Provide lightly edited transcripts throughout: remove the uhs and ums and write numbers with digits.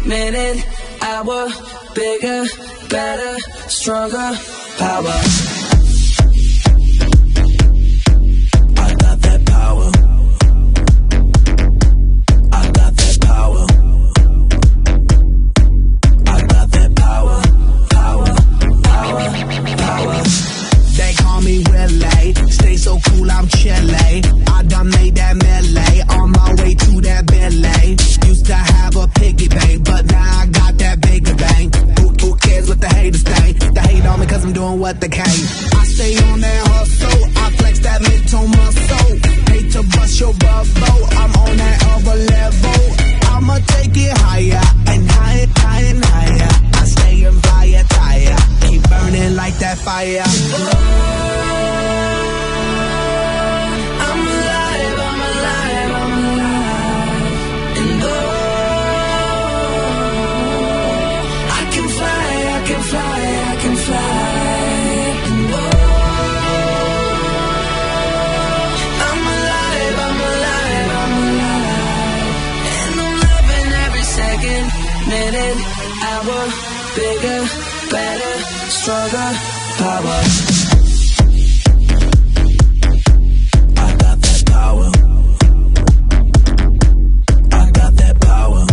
minute, hour, bigger, better, stronger, power. I got that power. I got that power. I got that power. Power, power, power. They call me Willie, stay so cool, I'm chilly. I done made that melee, on my way to that Bentley. Used to have a piggy bank, but now I got that bigger bank. Who cares what the haters think? They hate on me cause I'm doing what they can. I stay on that hustle, I flex that mental muscle. Hate to bust your bubble, I'm on that other level. I'ma take it higher, and higher, higher, and higher. I stay in fire, tire, keep burning like that fire. Minute, hour, bigger, better, stronger, power. I got that power. I got that power.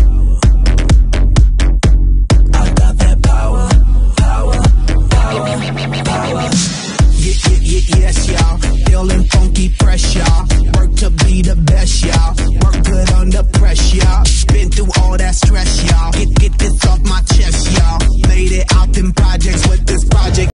I got that power. Power, power, power. Yes, y'all. Feeling funky, fresh, y'all. Work to be the best, y'all. Work good under pressure. Been through all that stress, y'all. Get this off my chest, y'all. Made it out them projects with this project.